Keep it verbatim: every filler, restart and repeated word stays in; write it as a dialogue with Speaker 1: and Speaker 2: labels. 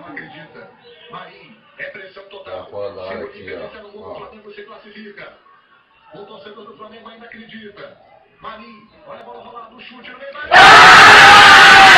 Speaker 1: acredita. Marinho, é pressão total.
Speaker 2: Tá
Speaker 1: Se o
Speaker 2: aqui,
Speaker 1: diferença no gol do
Speaker 2: ó.
Speaker 1: Flamengo se classifica. O torcedor do Flamengo ainda acredita. Marinho, olha a bola rolada, o chute no meio da área.